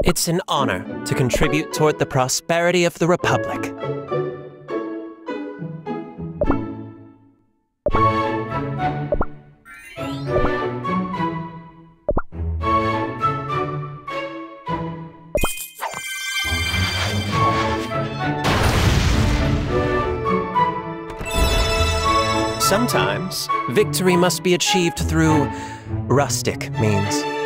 It's an honor to contribute toward the prosperity of the Republic. Sometimes, victory must be achieved through rustic means.